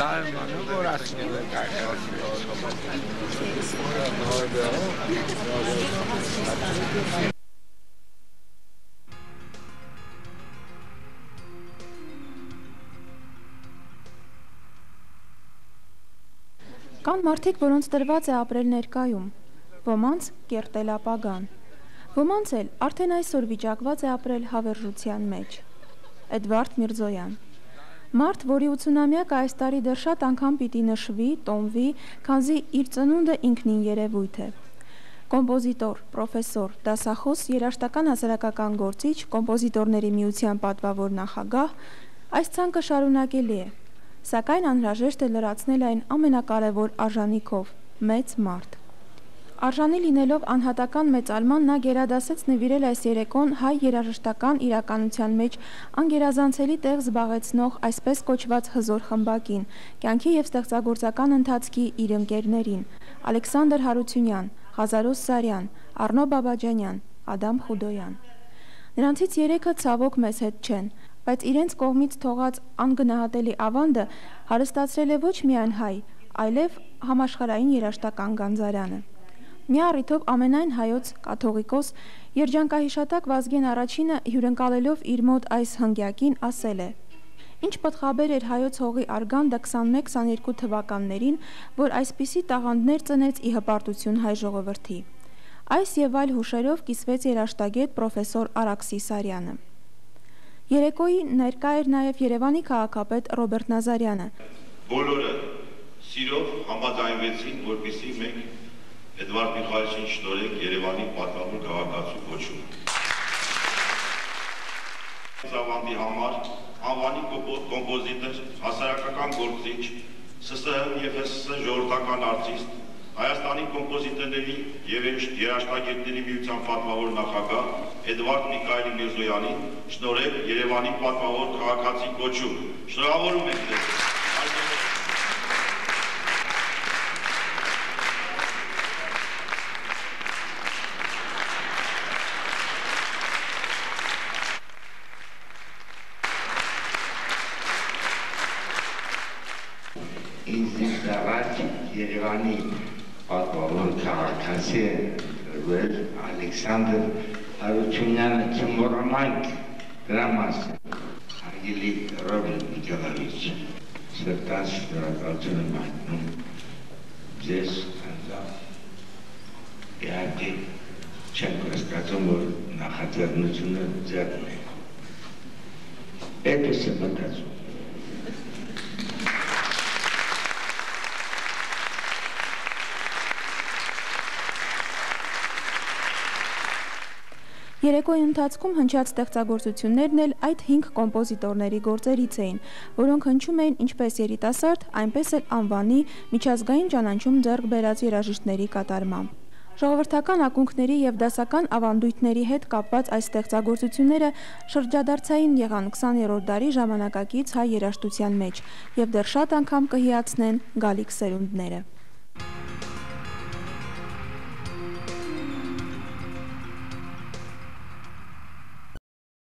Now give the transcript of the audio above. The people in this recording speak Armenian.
Կան մարդիկ, որոնց տրված է ապրել ներկայում, ոմանց կերտել ապագան, ոմանց էլ արդեն այսօր վիճակված է ապրել հավերժության մեջ։ Էդվարդ Միրզոյան։ Մարդ, որի 80-ամյակը այս տարի դեռ շատ անգամ պիտի նշվի, տոնվի, քանզի իր ծնունդը ինքնին երևույթ է։ Կոմպոզիտոր, պրոֆեսոր, դասախոս, երաժշտական հասարակական գործիչ, կոմպոզիտորների միության պատվավոր նախագահ, այս ցանկը շարունակելի է, սակայն անհրաժեշտ է լրացնել այն ամենակարևոր արժանիքով՝ մեծ մարդ։ Արժանի լինելով անհատական մեծալման, նա գերադասեց նվիրել այս երեկոն հայ երաժշտական իրականության մեջ անգերազանցելի տեղ զբաղեցնող այսպես կոչված հզոր խմբակին, կյանքի և ստեղծագործական ընթացքի իր ընկերներին՝ Ալեքսանդր Հարությունյան, Ղազարոս Սարյան, Առնո Բաբաջանյան, Ադամ Խուդոյան։ Նրանցից երեքը ցավոք մեզ հետ չեն, բայց իրենց կողմից թողած անգնահատելի ավանդը հարստացրել է ոչ միայն հայ, այլև համաշխարհային երաժշտական գանձարանը։ Մի առիթով ամենայն հայոց կաթողիկոս երջանկահիշատակ Վազգեն Առաջինը հյուրընկալելով իր մոտ այս հնգյակին ասել է. «Ինչ պտղաբեր էր հայոց հողի արգանդը 21-22 թվականներին, որ այսպիսի տաղանդներ ծնեց ի հպարտություն հայ ժողովրդի»։ Այս և այլ հուշերով կիսվեց երաժշտագետ պրոֆեսոր Արաքսի Սարյանը։ Երեկոյի ներկա էր նաև Երևանի քաղաքապետ Ռոբերտ Նազարյանը։ Բոլորը սիրով համաձայնվեցին, որպեսզի մենք Էդվարդ Միխայելյանը շնորհենք Երևանի պատվավոր քաղաքացու կոչում։ Զավանդի համար անվանի կոմպոզիտոր, հասարակական գործիչ, ՍՍՀ և ՀՍՍ ժողովրդական արտիստ, Հայաստանի կոմպոզիտորների և երաժշտագետների միության պատվավոր նախագահ Էդվարդ Միքայել Միրզոյանին շնորհենք Երևանի պատվավոր քաղաքացի կոչում։ Շնորհավորում ենք ձեզ։ Ինձ դավաճ Երևանի պատվավոր քաղաքացի է Ալեքսանդր Հարությունյանը չմոռանանք դրա մասին։ Հարգելի Ռոբերտ Նիկոլաևիչ, սրտանց շնորհակալություն եմ հայտնում ձեզ անձամբ։ Իհարկե չեմ կասկածում, որ նախաձեռնությունը ձեռն է։ Այդպես եմ մտածում։ Երեկոյի ընթացքում հնչած ստեղծագործություններն էլ այդ 5 կոմպոզիտորների գործերից էին, որոնք հնչում էին ինչպես երիտասարդ, այնպես էլ անվանի միջազգային ճանաչում ձեռք բերած երաժիշտների կատարմամբ։ Ժողովրդական ակունքների և դասական ավանդույթների հետ կապված այս ստեղծագործությունները շրջադարձային եղան 20-րդ դարի ժամանակակից հայ երաժշտության մեջ և դեռ շատ անգամ կհիացնեն գալիք սերունդները։